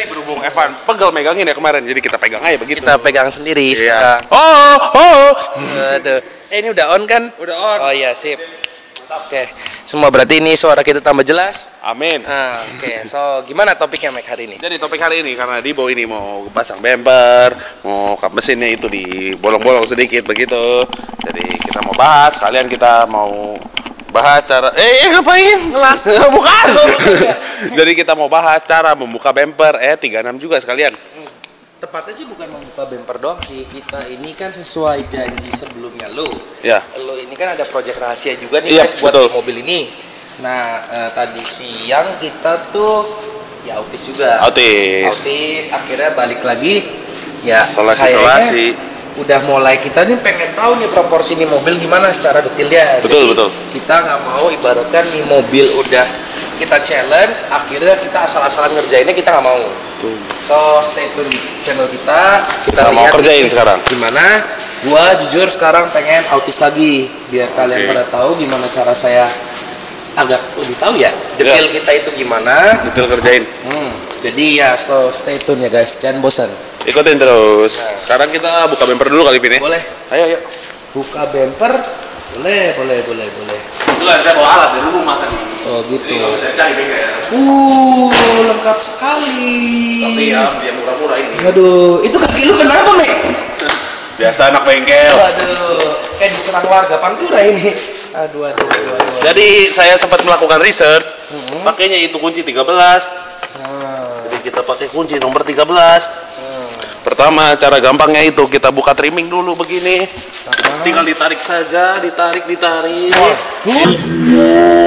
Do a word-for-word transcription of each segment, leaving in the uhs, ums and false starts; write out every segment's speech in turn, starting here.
Jadi berhubung Evan pegel megangin ya kemarin, jadi kita pegang aja begitu. Kita pegang sendiri Iya. sekarang. Oh, oh. Aduh. Eh ini udah on kan? Udah on. Oh iya sip. Oke, semua berarti ini suara kita tambah jelas. Amin. Ah, Oke, so gimana topiknya Mac hari ini? Jadi topik hari ini karena Dibo ini mau pasang bumper, mau kap mesinnya itu di bolong-bolong sedikit begitu. Jadi kita mau bahas, kalian kita mau bahas cara eh, eh ngapain ngelas bukan. Jadi kita mau bahas cara membuka bumper E tiga enam juga sekalian. Tepatnya sih bukan membuka bumper doang sih, kita ini kan sesuai janji sebelumnya lo. Ya. Lo ini kan ada proyek rahasia juga nih Iya, guys buat betul. mobil ini. Nah eh, tadi siang kita tuh ya autis juga. Autis. Autis akhirnya balik lagi ya. Isolasi-isolasi. Udah mulai kita nih pengen tahu nih proporsi nih mobil gimana secara detailnya. Betul, Jadi, betul. Kita nggak mau ibaratkan nih mobil udah kita challenge, akhirnya kita asal-asalan ngerjainnya kita nggak mau. Tuh. So stay tune di channel kita. Kita Kita mau lihat kerjain sekarang. gimana. Gua jujur sekarang pengen autis lagi biar kalian Oke. pada tahu gimana cara saya agak lebih tahu ya detail kita itu gimana. Detail kerjain. Hmm, jadi ya so stay tune ya guys, jangan bosan. Ikutin terus. Nah. Sekarang kita buka bumper dulu kali Vin ya. Boleh Ayo, ayo. buka bumper? Boleh, boleh, boleh, boleh. Kebetulan saya bawa alat dari rumah tadi. Oh gitu. Saya cari bengkel. Uh, lengkap sekali. Tapi ya, dia murah-murah ini. Aduh, itu kaki lu kenapa, Mek? Biasa anak bengkel. Waduh, kayak diserang warga Pantura ini. Aduh, aduh, aduh, aduh. Jadi saya sempat melakukan research, Hmm. pakainya itu kunci tiga belas. Nah, Jadi kita pakai kunci nomor tiga belas. hmm. Pertama, cara gampangnya itu kita buka trimming dulu begini. Aha. Tinggal ditarik saja, ditarik, ditarik. Waduh.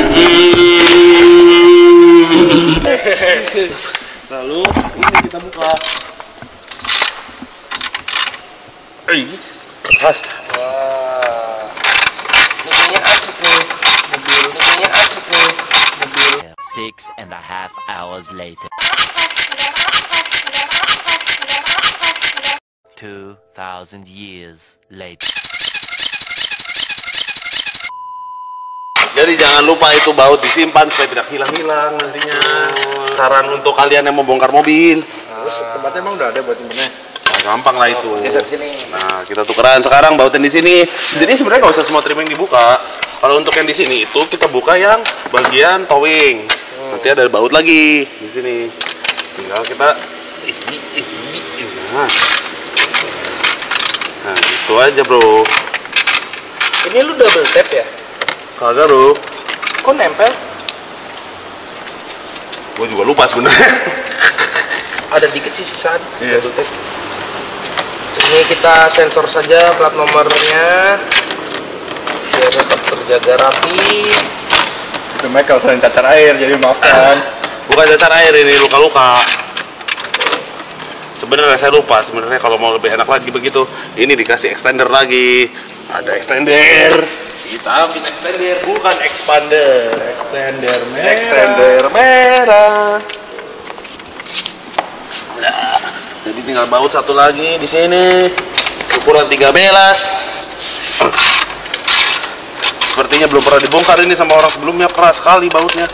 Lalu ini kita buka. Eh, keras. Wah. Ini kayaknya asik nih mobil. Ini kayaknya asik nih mobil. Six and a half hours later. Two thousand years later. Jadi jangan lupa itu baut disimpan supaya tidak hilang-hilang nantinya. Saran untuk kalian yang mau bongkar mobil. Terus tempatnya emang udah ada buat nyimpennya? Nah, gampang lah itu. Geser sini. Nah, kita tukeran sekarang bautin di sini. Jadi sebenarnya nggak usah semua trimming dibuka. Kalau untuk yang di sini itu kita buka yang bagian towing. Nanti ada baut lagi di sini. Tinggal kita nah. Nah, itu aja, Bro. Ini lu double tap ya? Kagak, Bro. Kok nempel? Gua juga lupa sebenarnya. Ada dikit sih sisaan. Iya. Double tap. Ini kita sensor saja plat nomornya biar tetap terjaga rapi. Itu Michael selain cacar air, jadi maafkan. Bukan cacar air ini, luka-luka. Sebenarnya saya lupa. Sebenarnya kalau mau lebih enak lagi begitu, ini dikasih extender lagi. Ada extender. Kita ambil extender, bukan expander. Extender merah. Extender merah. Nah, jadi tinggal baut satu lagi di sini. Ukuran tiga belas. Sepertinya belum pernah dibongkar ini sama orang sebelumnya, keras sekali bautnya.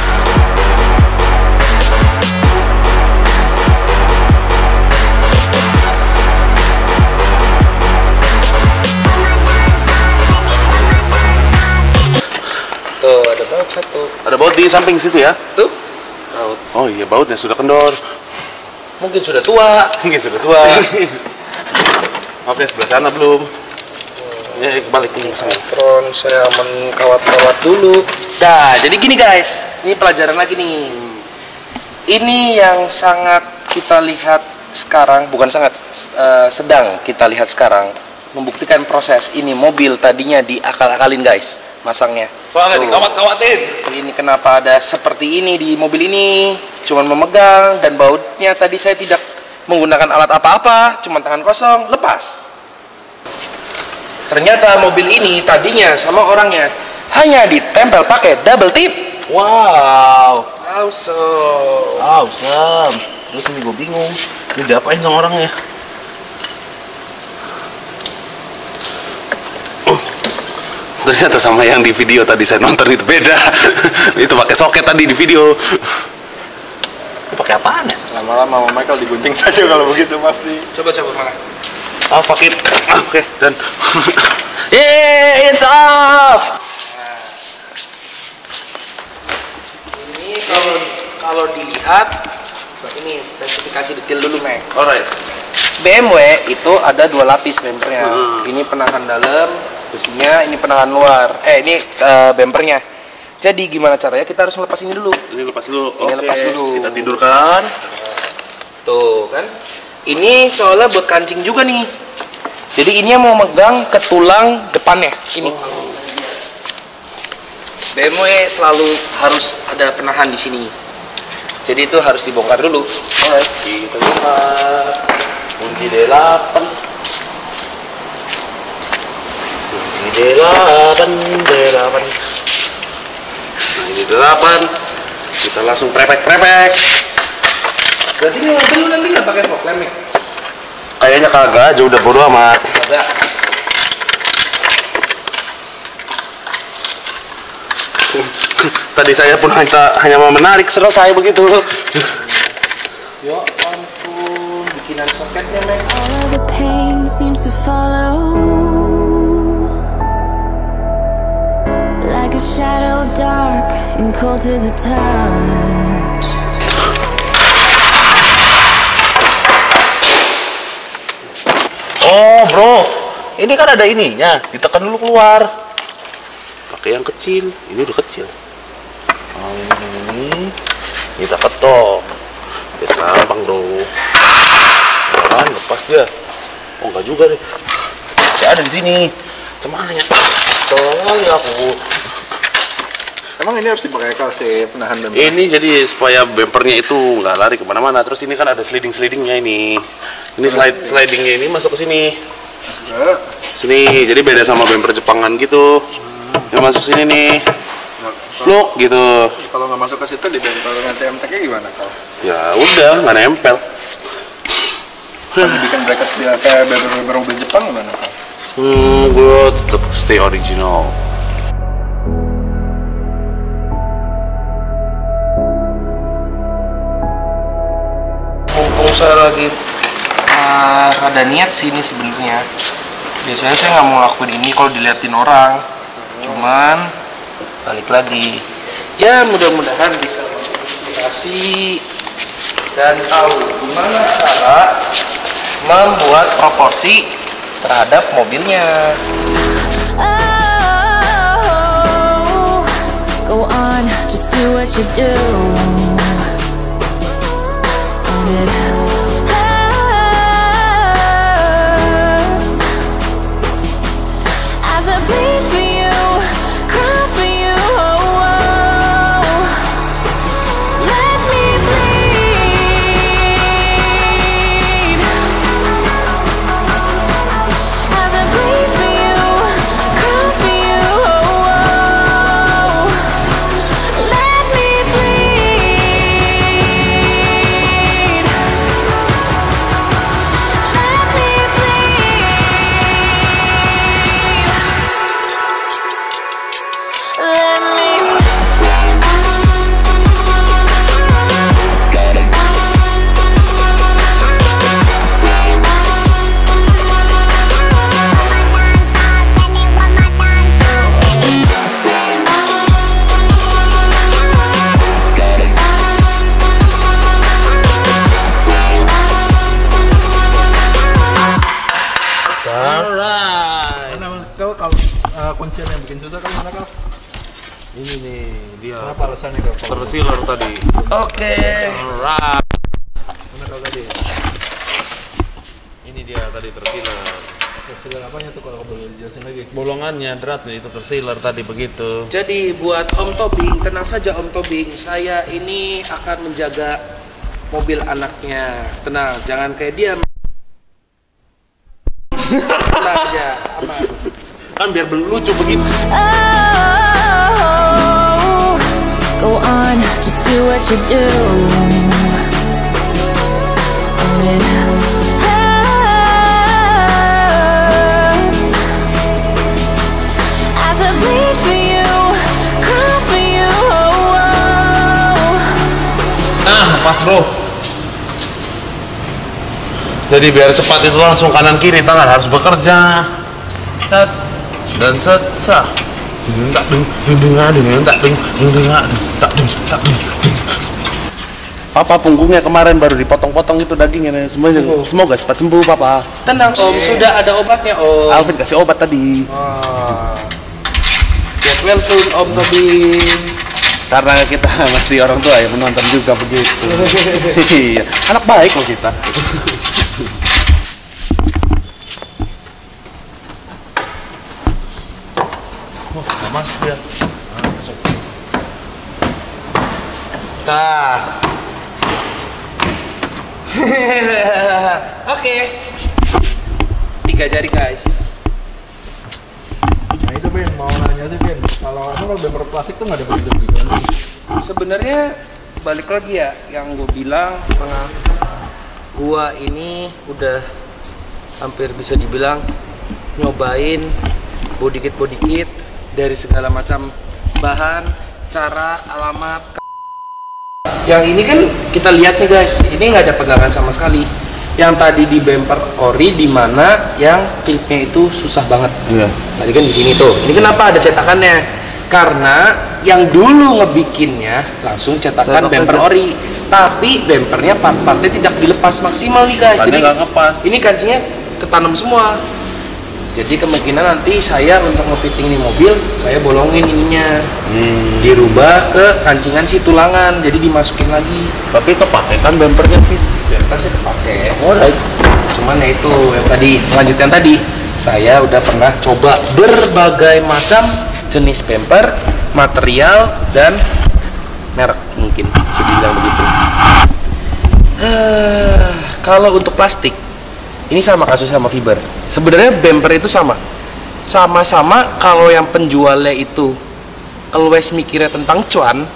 Tuh ada baut satu. Ada baut di samping situ ya? Tuh. Baut. Oh iya, bautnya sudah kendor. Mungkin sudah tua. Mungkin sudah tua. Oke, sebelah sana belum. Ya, balik ini ke sana. Tron saya mengkawat-kawat dulu. Dah, jadi gini guys. Ini pelajaran lagi nih. Ini yang sangat kita lihat sekarang, bukan sangat eh, sedang kita lihat sekarang, membuktikan proses ini mobil tadinya diakal-akalin guys, masangnya. Soalnya Tuh. dikawat-kawatin. Ini kenapa ada seperti ini di mobil ini? Cuman memegang dan bautnya tadi saya tidak menggunakan alat apa-apa, cuman tangan kosong, lepas. Ternyata mobil ini tadinya sama orangnya hanya ditempel pakai double tip. Wow, Awesome. awesome. Terus ini gue bingung, ini diapain sama orangnya? Ternyata sama yang di video tadi saya nonton itu beda. Itu pakai soket tadi di video. Pakai pakai apaan ya? Lama-lama sama Michael digunting saja kalau begitu pasti. Coba coba mana? Oh, fuck it. Ah, Oke, dan yeah, it's off. Ini kalau kalau dilihat ini spesifikasi detail dulu, Mek. Alright. B M W itu ada dua lapis bempernya. Hmm. Ini penahan dalam besinya, ini penahan luar. Eh, ini uh, bempernya. Jadi gimana caranya? Kita harus melepas ini dulu. Ini lepas dulu. Ini Oke, lepas dulu. Kita tidurkan. Tuh kan. Ini soalnya buat kancing juga nih. Jadi ini yang mau megang ke tulang depannya. Ini. B M W selalu harus ada penahan di sini. Jadi itu harus dibongkar dulu. Alright, kita buka. Kunci delapan. Kunci delapan, delapan. Nah, ini delapan. Kita langsung prepek-prepek. Berarti ini mobil lu nanti nggak pakai fog lamp, Mik? Kayaknya kagak aja, udah bodo amat. Ada. Tadi saya pun hanya, hanya mau menarik, selesai begitu. Yo ampun, bikinan soketnya, Mek. All the pain seems to follow like a shadow dark and cold to the touch. Oh bro, ini kan ada ininya, ditekan dulu keluar. Pakai yang kecil, ini udah kecil. Oh ini, kita ketok. Biar gampang bro. Kan lepas dia. Oh enggak juga deh. Masih ada di sini. Cuman ya. Soalnya aku. Emang ini harus dipakai kalsi penahan bemper? Ini jadi supaya bempernya itu nggak lari kemana-mana. Terus ini kan ada sliding-slidingnya ini. Ini slide slidingnya ini masuk ke sini. Masuk ke Sini. Jadi beda sama bemper Jepangan gitu. Yang masuk sini nih. Pluk gitu. kalau nggak masuk ke situ ditempel nanti M T K-nya gimana kal? Ya udah nggak nempel. Kalau dibikin bracket dia kayak bemper-bemper mobil Jepang gimana kal? Hmm, gue tetap stay original. Mumpung saya lagi uh, ada niat sini sebenarnya. Biasanya saya nggak mau lakuin ini kalau diliatin orang. Cuman balik lagi. Ya mudah-mudahan bisa menginspirasi dan tahu gimana cara membuat proporsi terhadap mobilnya. Oh, go on, just do what you do. And it hurts as I bleed for you, cry for you. Oh, oh. Let me bleed as I bleed for you, cry for you. Oh, oh. Let me bleed. Let me bleed. Let me. Mana kau kalau uh, kuncian yang bikin susah kau mana kau? Ini nih dia. Kenapa alasannya kau? Kalau Tersealer tadi. Oke. Alright. mana kau tadi? Ini dia tadi tersealer. Hasil apanya tuh kalau kau boleh jelasin lagi? Bolongannya dratnya itu tersealer tadi begitu. Jadi buat Om Tobing, tenang saja Om Tobing, saya ini akan menjaga mobil anaknya. Tenang, jangan kayak dia. Tenang aja, aman. Kan biar lucu begitu. Oh, go on, just do what you do. And it hurts as I bleed for you, cry for you. Oh, oh. Nah, lepas bro. Jadi biar cepat itu langsung kanan kiri, tangan harus bekerja. Set dan set sah. Tak ding ding ding ding tak ding ding ding tak ding tak ding. Papa punggungnya kemarin baru dipotong-potong itu dagingnya, semuanya semoga cepat sembuh papa. Tenang om, sudah ada obatnya om. Alvin kasih obat tadi. Wah. Get well soon om Tobi. Karena kita masih orang tua yang menonton juga begitu. Iya, anak baik loh kita. Oh, nggak masuk ya. Ah, masuk. Tah. Oke. Tiga jari guys. Nah itu Ben, mau nanya sih Ben, kalau emang kalau bumper plastik tuh nggak ada begitu-begituan sih? Sebenarnya balik lagi ya, yang gue bilang, gua ini udah hampir bisa dibilang nyobain body kit body kit dari segala macam bahan, cara, alamat. Yang ini kan kita lihat nih guys, ini nggak ada pegangan sama sekali. Yang tadi di bumper ori, di mana yang klipnya itu susah banget. Iya. Tadi kan di sini tuh. Ini kenapa ada cetakannya? Karena yang dulu ngebikinnya langsung cetakan Cetak bumper aja. ori, tapi bumpernya part-partnya tidak dilepas maksimal nih guys. Bannya Jadi nggak ngepas. ini kancingnya ketanam semua. Jadi kemungkinan nanti saya untuk ngefitting ini mobil, saya bolongin ininya, Hmm. dirubah ke kancingan si tulangan, jadi dimasukin lagi. Tapi kepake kan bumpernya Fit. Ya kan sih kepake. Alright. Cuman ya itu yang tadi, lanjutan tadi, saya udah pernah coba berbagai macam jenis bumper, material dan merek mungkin bisa dibilang begitu. Eh, kalau untuk plastik, ini sama kasus sama fiber. Sebenarnya bumper itu sama, sama-sama. Kalau yang penjualnya itu always mikirnya tentang cuan,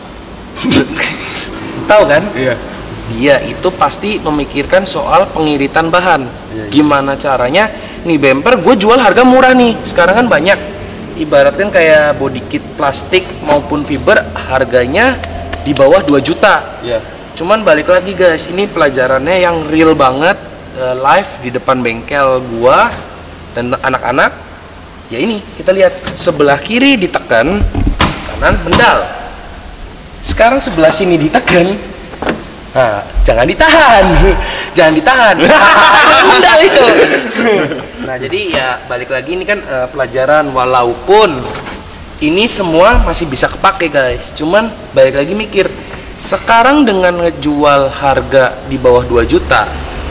tahu kan? Iya. Dia itu pasti memikirkan soal pengiritan bahan. Gimana caranya? Nih bumper gue jual harga murah nih. Sekarang kan banyak. Ibaratkan kayak body kit plastik maupun fiber harganya di bawah dua juta. Iya. Cuman balik lagi guys, ini pelajarannya yang real banget, eh, live di depan bengkel gua dan anak-anak. Ya ini kita lihat sebelah kiri ditekan, kanan mendal. Sekarang sebelah sini ditekan. Nah, jangan ditahan. Jangan ditahan. Jangan mendal itu. Nah, jadi ya balik lagi ini kan eh, pelajaran, walaupun ini semua masih bisa kepake guys. Cuman balik lagi mikir, sekarang dengan ngejual harga di bawah dua juta,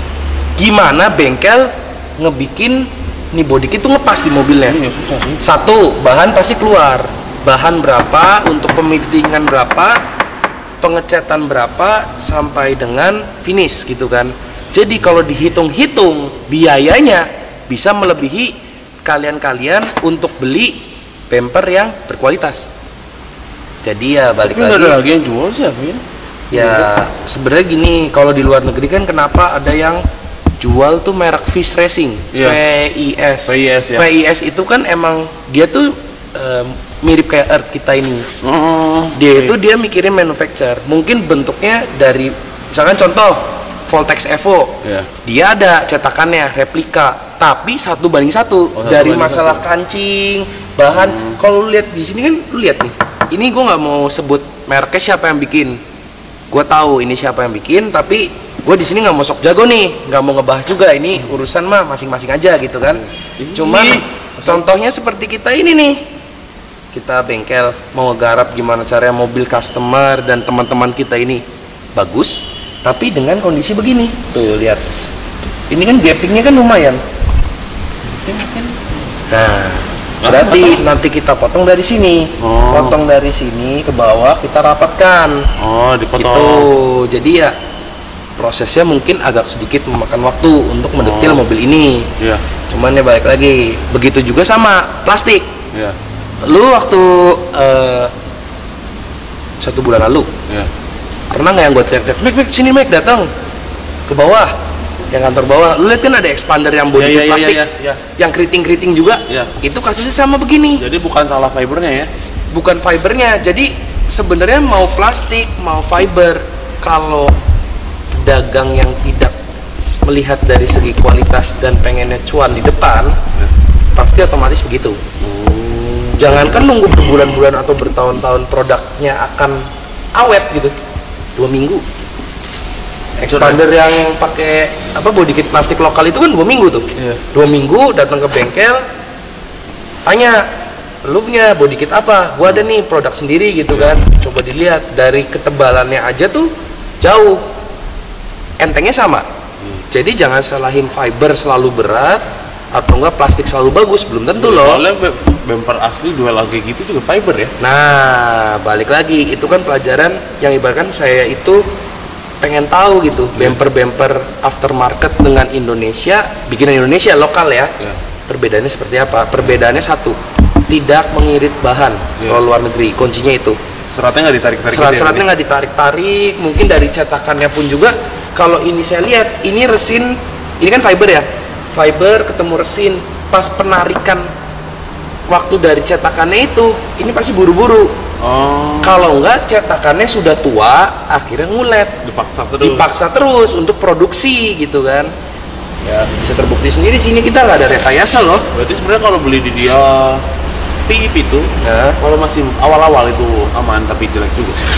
gimana bengkel ngebikin nih body kit itu ngepas di mobilnya? Satu, bahan pasti keluar. Bahan berapa, untuk pemiftingan berapa, pengecatan berapa, sampai dengan finish gitu kan. Jadi kalau dihitung-hitung biayanya bisa melebihi kalian-kalian untuk beli bumper yang berkualitas. Jadi ya balik Tapi nggak lagi. ada lagi yang jual sih Vin. Ya sebenarnya gini, kalau di luar negeri kan kenapa ada yang jual tuh merek Fish Racing, Iya. V I S. V I S, ya. V I S itu kan emang dia tuh em, mirip kayak Earth kita ini. Oh, Dia itu dia mikirin manufacture. Mungkin bentuknya dari misalkan contoh Voltex Evo. Iya. Dia ada cetakannya replika, tapi satu banding satu. Oh, satu Dari banding masalah satu. kancing, bahan. Kalau lu lihat di sini kan, lu lihat nih. Ini gue nggak mau sebut mereknya siapa yang bikin. Gue tahu ini siapa yang bikin, tapi gue di sini nggak mau sok jago nih, nggak mau ngebahas juga. Ini urusan mah masing-masing aja gitu kan. Cuman contohnya seperti kita ini nih. Kita bengkel mau ngegarap gimana caranya mobil customer dan teman-teman kita ini bagus, tapi dengan kondisi begini. Tuh lihat. Ini kan gappingnya kan lumayan. Nah, berarti nanti kita potong dari sini. Oh. Potong dari sini ke bawah, kita rapatkan. Oh, dipotong. Gitu. Jadi ya prosesnya mungkin agak sedikit memakan waktu untuk mendetil Oh. mobil ini. Iya. Cuman ya balik lagi. Begitu juga sama plastik. Iya. Lu waktu eh, satu bulan lalu Iya. pernah nggak yang gue teriak-teriak, Mek, Mek, sini Mek, datang ke bawah, yang kantor bawah. Lu lihat kan ada expander yang body Iya, kit iya, plastik, iya, iya. yang keriting-keriting juga. Iya. Itu kasusnya sama begini, Jadi bukan salah fibernya ya? bukan fibernya. Jadi sebenarnya mau plastik, mau fiber, kalau pedagang yang tidak melihat dari segi kualitas dan pengennya cuan di depan, pasti otomatis begitu. Jangankan nunggu berbulan-bulan atau bertahun-tahun produknya akan awet gitu, dua minggu. Expander yang pakai apa body kit plastik lokal itu kan dua minggu tuh. Iya. Dua minggu datang ke bengkel, tanya, lu punya body kit apa? Gua ada nih produk sendiri gitu kan. Coba dilihat dari ketebalannya aja tuh jauh, entengnya sama. Jadi jangan salahin fiber selalu berat atau enggak plastik selalu bagus, belum tentu loh. Soalnya be- bumper asli duel kayak gitu juga fiber ya. Nah, balik lagi, itu kan pelajaran yang ibaratkan saya itu pengen tahu gitu, bumper-bumper aftermarket dengan Indonesia, bikinan Indonesia lokal ya. Ya. Perbedaannya seperti apa? Perbedaannya satu, tidak mengirit bahan Ya. kalau luar negeri, kuncinya itu. Seratnya nggak ditarik-tarik. Serat-seratnya nggak ditarik-tarik, mungkin dari cetakannya pun juga. Kalau ini saya lihat, ini resin, ini kan fiber ya, fiber ketemu resin, pas penarikan waktu dari cetakannya itu, ini pasti buru-buru. Oh. Kalau enggak cetakannya sudah tua, akhirnya ngulet, Dipaksa terus. dipaksa terus untuk produksi gitu kan. Ya bisa terbukti sendiri sini kita nggak ada rekayasa loh. Berarti sebenarnya kalau beli di dia tip itu, Nah, kalau masih awal-awal itu aman tapi jelek juga sih.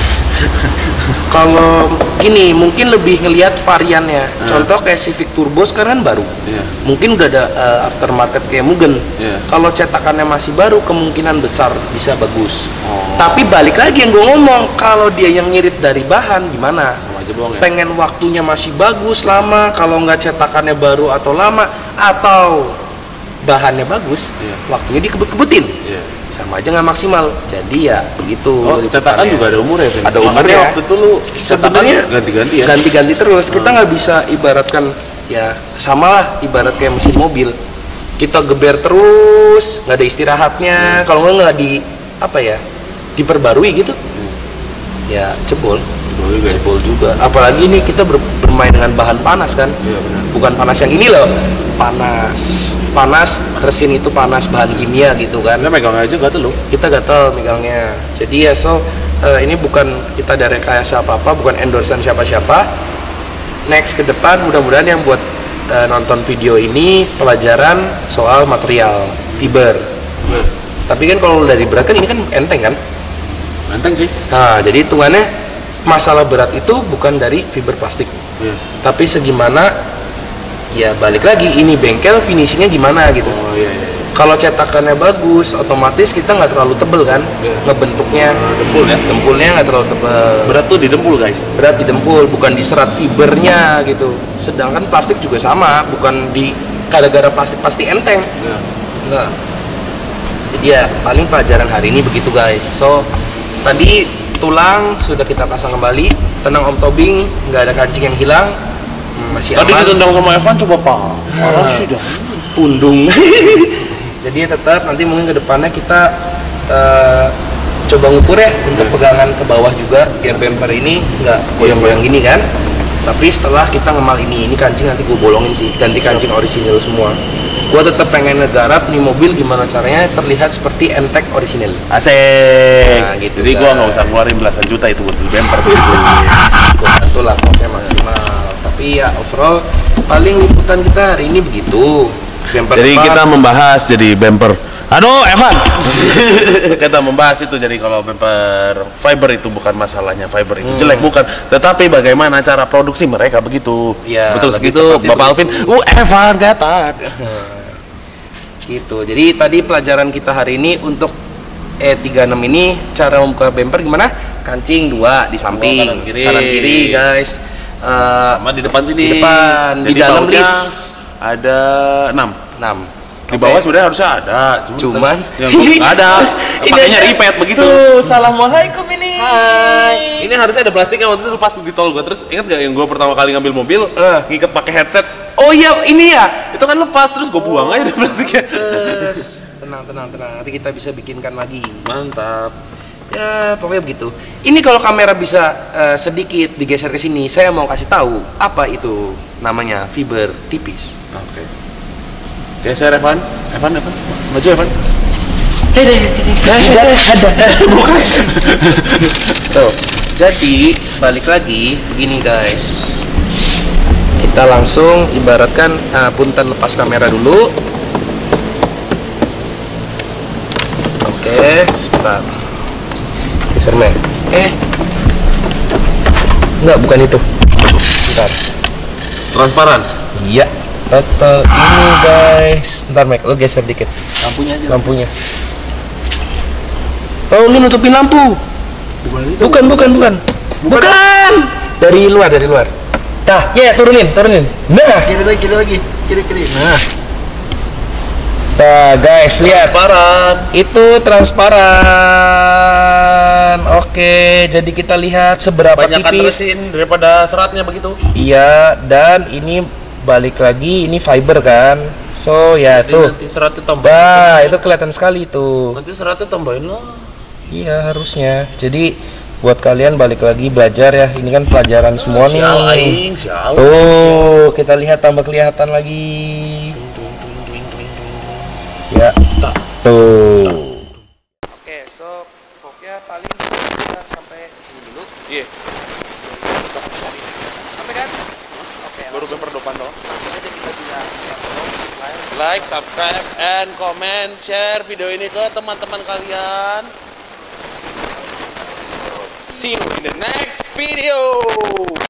kalau ini mungkin lebih ngelihat variannya. Hmm. Contoh kayak Civic Turbo sekarang kan baru. Iya. Mungkin udah ada uh, aftermarket kayak Mugen. Iya. Kalau cetakannya masih baru, kemungkinan besar bisa bagus. Oh. Tapi balik lagi yang gue ngomong, kalau dia yang ngirit dari bahan gimana? Sama aja bohong ya. Pengen waktunya masih bagus lama, kalau nggak cetakannya baru atau lama, atau bahannya bagus, Iya. waktunya dikebut-kebutin, Iya. sama aja nggak maksimal. Jadi ya begitu. Oh, cetakan liputannya. juga ada umurnya, Vin? Ada Makanya umurnya. waktu itu lu Sebenarnya cetakan ganti-ganti ya. ganti-ganti terus. Kita nggak bisa ibaratkan ya sama lah, ibarat kayak mesin mobil. Kita geber terus, nggak ada istirahatnya. Kalau nggak nggak di apa ya, diperbarui gitu, ya jebol. Boleh juga ya. Jebol juga. Apalagi ini kita ber- bermain dengan bahan panas kan. Iya, benar. Bukan panas yang ini loh, panas. Panas, resin itu panas, bahan kimia gitu kan. Karena megang aja gatel lu. Kita gatel megangnya. Jadi ya so eh, ini bukan kita ada rekayasa apa-apa, bukan endorsean siapa-siapa. Next ke depan mudah-mudahan yang buat eh, nonton video ini pelajaran soal material fiber. Tapi kan kalau dari berat kan ini kan enteng kan. Enteng sih. Nah, jadi hitungannya masalah berat itu bukan dari fiber plastik. Iya. Tapi segimana ya balik lagi ini bengkel finishingnya gimana gitu. Oh iya iya. Kalau cetakannya bagus, otomatis kita nggak terlalu tebel kan, Iya. ngebentuknya. Dempul ya. Dempulnya nggak terlalu tebel. Berat tuh di dempul, guys. Berat di dempul, bukan di serat fibernya gitu. Sedangkan plastik juga sama, bukan di gara-gara plastik pasti enteng. Iya. Enggak. Jadi ya paling pelajaran hari ini begitu guys. So tadi tulang sudah kita pasang kembali. Tenang Om Tobing, nggak ada kancing yang hilang. Hmm, masih Tadi aman. ditendang sama Evan coba pak. Parah sih dah. Pundung. Jadi ya tetap nanti mungkin ke depannya kita eh, coba ngukur ya untuk pegangan ke bawah juga biar bumper ini nggak goyang-goyang gini kan. Tapi setelah kita ngemal ini, ini kancing nanti gue bolongin sih, ganti kancing orisinil semua. Gue tetap pengen ngegarap nih mobil gimana caranya terlihat seperti N-Tech orisinil. Asik. Nah, gitu, Jadi gua nggak guys. usah keluarin belasan juta itu buat beli bumper gitu. Gue bantu lah pokoknya maksimal. Tapi ya overall paling liputan kita hari ini begitu. Bumper Jadi depan. kita membahas jadi bumper. Aduh, Evan. Kita membahas itu jadi kalau bumper fiber itu bukan masalahnya fiber itu jelek bukan, tetapi bagaimana cara produksi mereka begitu. Ya, Betul lebih segitu, tepat itu. Bapak Alvin. Uh, Evan gatat. Gitu. Jadi tadi pelajaran kita hari ini untuk E tiga puluh enam ini cara membuka bumper gimana? Kancing dua di samping, kanan kiri. kanan kiri guys. Eh, Sama di depan sini. Di depan, di Jadi dalam bautnya list ada enam. enam. Di bawah sebenarnya harusnya ada, Cuman yang nggak ada. Pakainya repeat begitu. Tuh, assalamualaikum ini. Hai. Ini harusnya ada plastiknya waktu itu pas di tol gua terus ingat gak yang gua pertama kali ngambil mobil Eh. ngikat pakai headset Oh iya, ini ya. itu kan lepas terus gua buang aja deh plastiknya. Terus, tenang, tenang, tenang. Nanti kita bisa bikinkan lagi. Mantap. Ya, pokoknya begitu. Ini kalau kamera bisa eh, sedikit digeser ke sini, saya mau kasih tahu apa itu namanya fiber tipis. Oke. Geser Evan, Evan, Evan, maju Evan. Tuh, jadi balik lagi begini guys. kita langsung ibaratkan uh, punten lepas kamera dulu. Oke, sebentar. Gesernya. Eh. Enggak, bukan itu. Bentar. Transparan. Iya. Total ini guys. Bentar, Mike, lu geser dikit Lampunya aja. lampunya. Oh, lu nutupin lampu. Bukan itu. Bukan, bukan, bukan. Bukan. Dari luar, dari luar. Nah, ya, turunin, turunin. Nah, Kiri lagi, kiri lagi, kiri kiri. Nah, nah guys, lihat. Transparan. Itu transparan. Oke, jadi kita lihat seberapa Banyakan tipis. resin daripada seratnya begitu. Iya, dan ini balik lagi, ini fiber kan. So, ya Jadi tuh. nanti seratnya tambahin. Bah, itu kelihatan sekali tuh. Nanti seratnya tambahin lah. Iya, harusnya. Jadi buat kalian balik lagi belajar ya. Ini kan pelajaran semua nih. Sial aing, sial. Tuh, kita lihat tambah kelihatan lagi. Ya, tuh. Oke, so pokoknya paling kita sampai sini dulu. Iya, Sampai kan? Oke, baru bemper depan doang. langsung aja kita bilang ya, follow, like. Like, subscribe, and comment, share video ini ke teman-teman kalian. See you in the next video.